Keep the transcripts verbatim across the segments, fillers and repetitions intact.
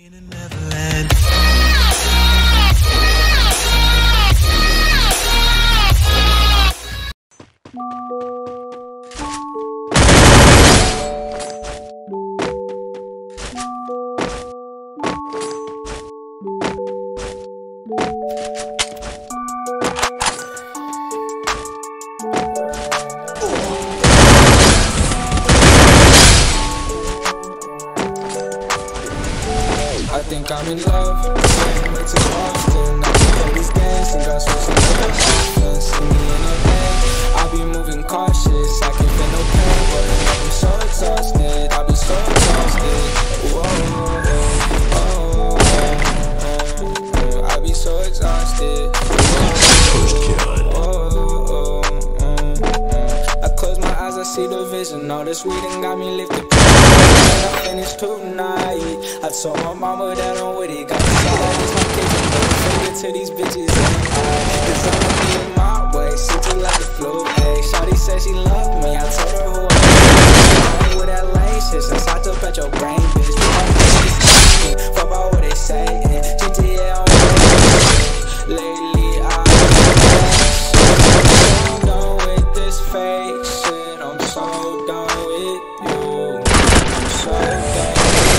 I think I'm in love, way too often. I can play these games, think I switch another option. See me in a bed, I'll be moving cautious. I can feel no pain, but I'm so exhausted. I'll be so exhausted. Whoa, oh, oh, oh, I'll be so exhausted. Oh, oh, oh, oh. I close my eyes, I see the vision. All this reading got me lifted. I finished tonight. I told my mama that I'm with it. Got me so like it's my kitchen, but I'm finger to these bitches. Cause I'ma be in my way, sitting like a flu. Hey, shawty said she loved me. I told her who I am. With that lane shit, since I took out your brain, bitch. Fuck about what they say. G T A on my lately. I'm so done with this fake shit. I'm so done with you. I'm so done.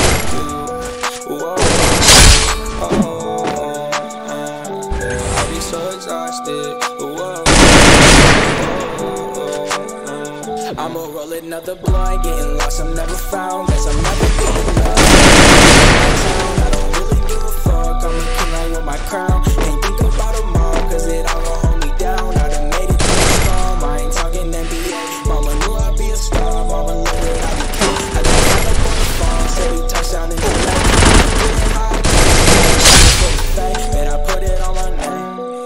I'ma roll another blunt, getting lost, I'm never found. Guess I'm never getting lost. I don't really give a fuck, I'm a king, I want my crown. Can't think about them all, cause it all gon' hold me down. I done made it to the storm, I ain't talking N B A. Mama knew I'd be a star, mama knew that I became. I got caught up on the phone, said he touchdown in the night. Getting high, man, I put it on my name.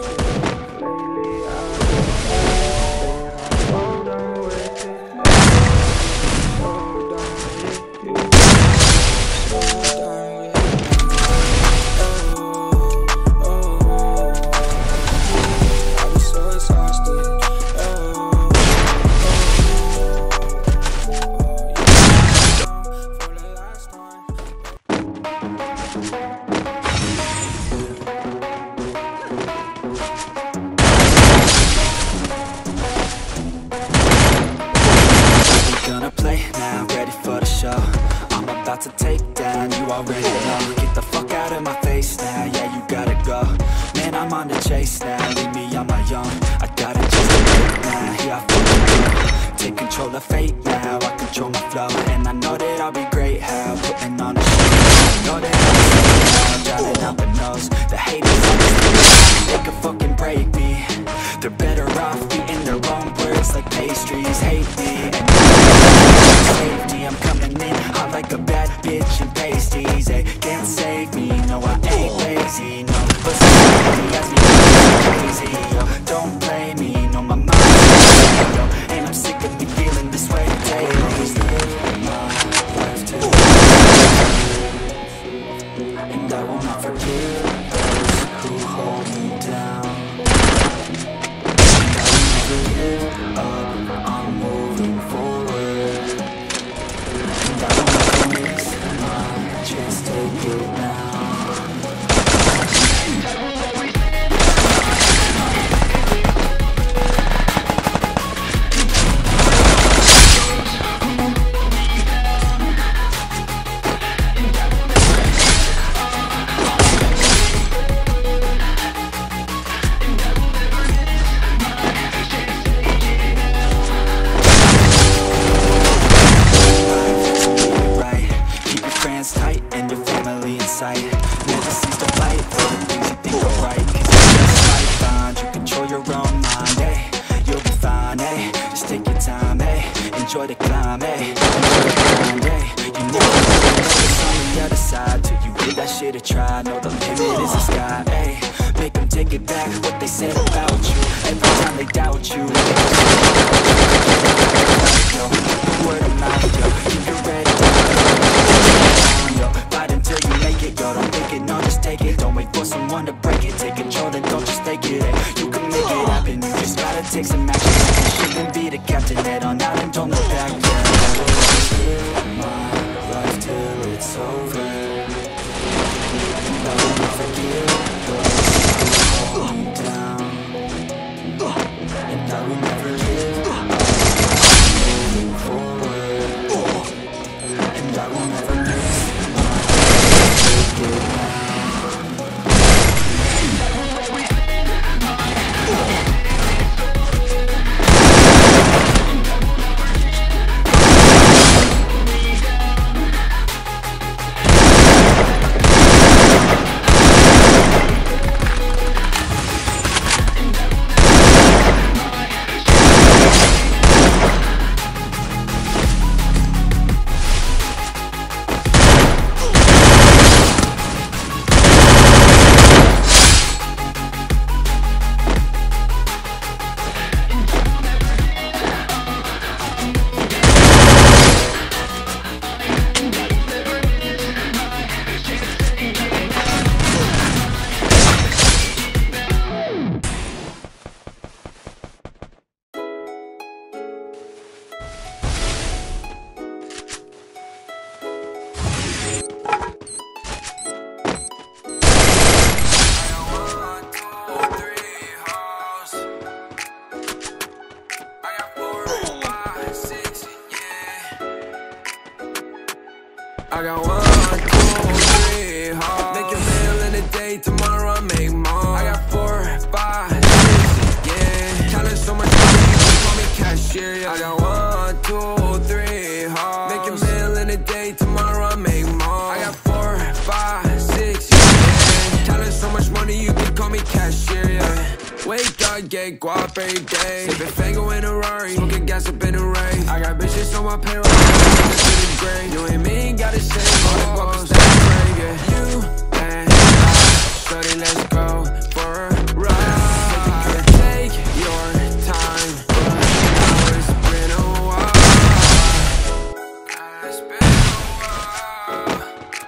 To take down, you already know. Get the fuck out of my face now, yeah, you gotta go. Man, I'm on the chase now, leave me on my own. I gotta just wait now, yeah, I feel. Take control of fate now, I control my flow. And I know that I'll be great, how putting on a show. I know that I'm driving out the nose. The haters on they can fucking break me. They're better off eating their own words like pastries. Hate me, and safety, I'm coming in hot like a bad bitch and pasties. They can't save me, no I ain't lazy, no. But society has me crazy, yo. Don't blame me, no my mind's crazy, yo. And I'm sick of me feeling this way daily. My life too, and I will not forgive those who hold me down. And I will never give up, I'm moving forward. And I will never miss my chance, take it now. Never cease to fight for the things you think are right. Cause you just might find you control your own mind, eh? You'll be fine, eh? Just take your time, eh? Enjoy the climb, eh? Enjoy the grind, eh? You never know what's on the other side till you give that shit a try. Know the limit is the sky, eh? Make them take it back, what they said about you. Every time they doubt you, yo, word of mouth, yo. Keep it ready, yo. Fight until you make it, yo. Don't think it, no, just take it. Don't wait for someone to break it. Take control, then don't just take it, eh? You can make it happen, you just gotta take some action. You shouldn't be the captain, head on out and don't look back, yeah. I will live my life till it's over. cashier, yeah. Wake up, get guap every day. Sippin' Fango in a Rari, smoking gas up in a rave. I got bitches on my payroll, the grave. You and me gotta shave, all the guap and stay brave, yeah. You and I, shorty, let's go for a ride. Take your time, now it's been a while. It's been a while.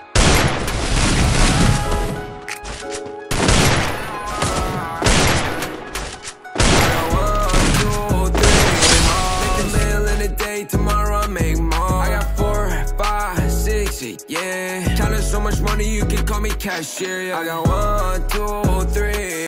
Tomorrow I make more. I got four, five, six, yeah. Counting so much money you can call me cashier, yeah. I got one, two, three.